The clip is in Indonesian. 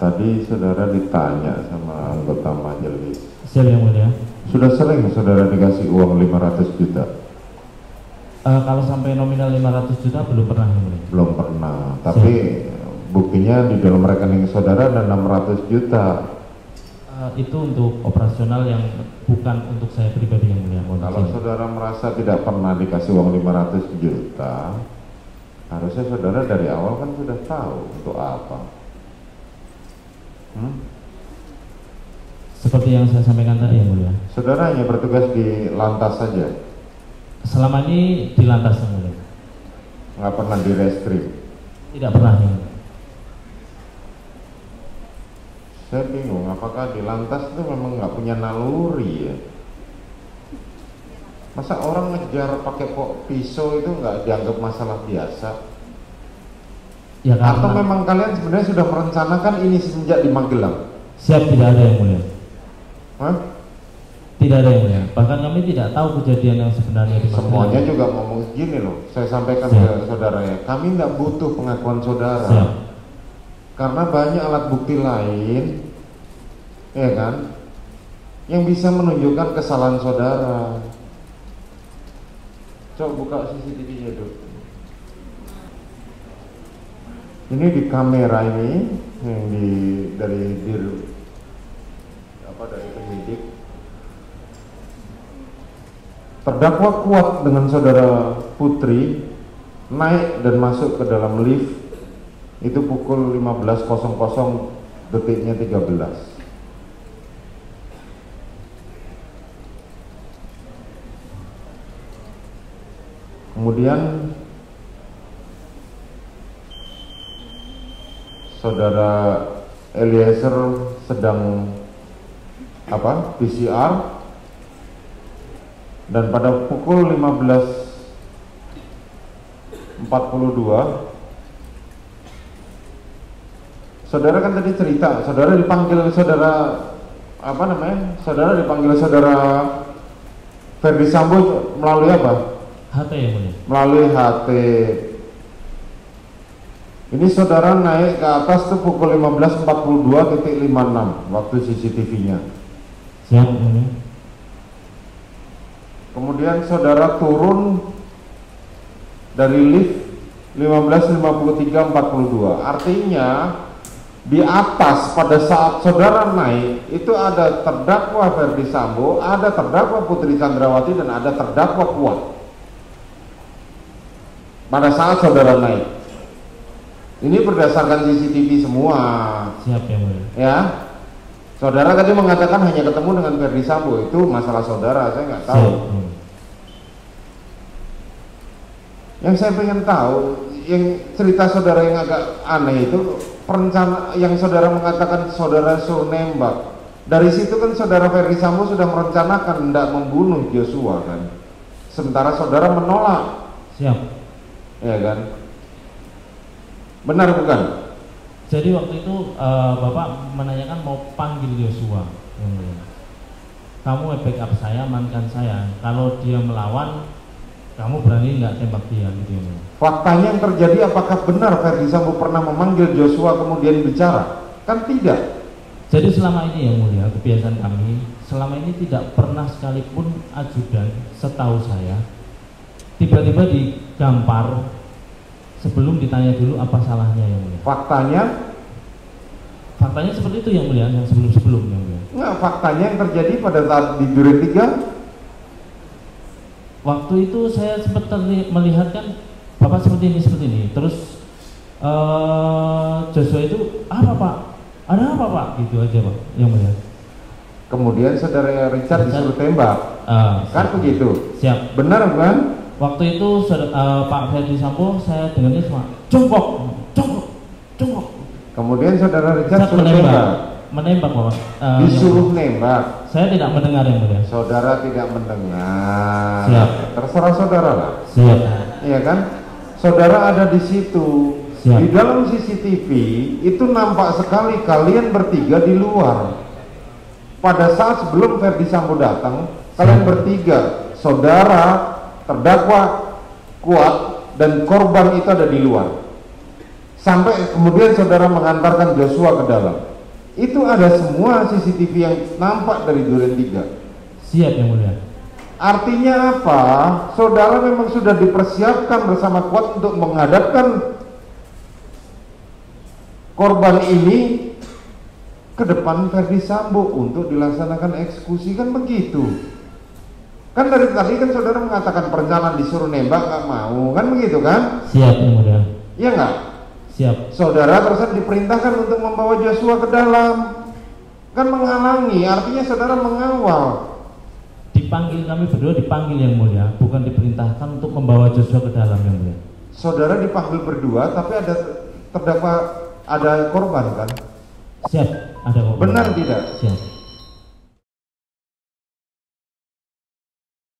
Tadi saudara ditanya sama anggota majelis. Siap yang mulia. Sudah sering saudara dikasih uang 500 juta? Kalau sampai nominal 500 juta belum pernah yang mulia. Belum pernah, tapi buktinya di dalam rekening saudara ada 600 juta. Itu untuk operasional yang bukan untuk saya pribadi yang mulia. Kalau saudara merasa tidak pernah dikasih uang 500 juta, harusnya saudara dari awal kan sudah tahu untuk apa. Seperti yang saya sampaikan tadi yang mulia. Saudara hanya bertugas di lantas saja? Selama ini di lantas yang mulia. Nggak pernah di reskrim? Tidak pernah yang mulia. Saya bingung, apakah di lantas itu memang nggak punya naluri ya? Masa orang ngejar pakai pisau itu nggak dianggap masalah biasa? Ya, atau memang kalian sebenarnya sudah merencanakan ini sejak di Magelang? Siap, tidak ada yang mulia. Hah? Tidak ada yang mulia. Bahkan kami tidak tahu kejadian yang sebenarnya di Magelang. Semuanya juga ngomong gini loh. Saya sampaikan ke saudara ya, kami tidak butuh pengakuan saudara. Siap. Karena banyak alat bukti lain, ya kan, yang bisa menunjukkan kesalahan saudara. Coba buka CCTV-nya dulu. Ini di kamera ini yang dari penyidik. Terdakwa kuat dengan saudara Putri naik dan masuk ke dalam lift itu pukul 15.00 detiknya 13. Kemudian saudara Eliezer sedang PCR, dan pada pukul 15.42 saudara kan tadi cerita, saudara dipanggil saudara saudara Ferdi Sambo melalui apa? HT ya mulia. Melalui HT. Ini saudara naik ke atas tuh pukul 15.42.56 waktu CCTV-nya. Siap mulia. Kemudian saudara turun dari lift 15.53.42. Artinya di atas pada saat saudara naik itu ada terdakwa Ferdi Sambo, ada terdakwa Putri Chandrawati, dan ada terdakwa kuat pada saat saudara naik. Ini berdasarkan CCTV semua. Siap ya mulia. Ya. Saudara tadi mengatakan hanya ketemu dengan Ferdi Sambo, itu masalah saudara, saya nggak tahu. Siap. Yang saya pengen tahu, yang cerita saudara yang agak aneh itu, perencana yang saudara mengatakan saudara suruh nembak. Dari situ kan saudara Ferdi Sambo sudah merencanakan hendak membunuh Joshua kan. Sementara saudara menolak. Siap. Ya kan? Benar bukan? Jadi waktu itu Bapak menanyakan mau panggil Joshua. Kamu backup saya, amankan saya. Kalau dia melawan, kamu berani nggak tembak dia gitu ya. Faktanya yang terjadi, apakah benar Ferdi Sambo pernah memanggil Joshua kemudian bicara? Kan tidak. Jadi selama ini yang mulia, kebiasaan kami selama ini tidak pernah sekalipun ajudan, setahu saya, tiba-tiba digampar sebelum ditanya dulu apa salahnya yang mulia. Faktanya seperti itu yang mulia, yang sebelum-sebelum yang mulia. Enggak, faktanya yang terjadi pada saat di Duren 3. Waktu itu saya sempat melihat kan Bapak seperti ini. Terus Joshua itu apa Pak? Ada apa Pak? Gitu aja Pak yang mulia. Kemudian saudara Richard disuruh tembak. Kan begitu? Siap. Benar kan? Waktu itu Pak Ferdi Sambo saya dengarnya cuma jongkok. Kemudian saudara Richard suruh menembak Bapak. Disuruh nembak. Saya tidak mendengar yang mulia. Saudara tidak mendengar. Siap. Terserah saudara lah. Siap. Iya kan? Saudara ada di situ. Siap. Di dalam CCTV itu nampak sekali kalian bertiga di luar. Pada saat sebelum Ferdi Sambo datang, kalian bertiga, saudara, terdakwa kuat, dan korban itu ada di luar. Sampai kemudian saudara mengantarkan Joshua ke dalam. Itu ada semua CCTV yang nampak dari Duren 3. Siap yang mulia. Artinya apa? Saudara memang sudah dipersiapkan bersama kuat untuk menghadapkan korban ini ke depan Verdi Sambo untuk dilaksanakan eksekusi, kan begitu? Kan dari tadi kan saudara mengatakan perencanaan disuruh nembak nggak mau, kan begitu kan? Siap yang mulia. Iya nggak? Siap. Saudara terusan diperintahkan untuk membawa Joshua ke dalam, kan menghalangi, artinya saudara mengawal. Dipanggil, kami berdua dipanggil yang mulia, bukan diperintahkan untuk membawa Joshua ke dalam yang mulia. Saudara dipanggil berdua, tapi ada terdakwa, ada korban kan? Siap, ada korban. Benar tidak? Siap.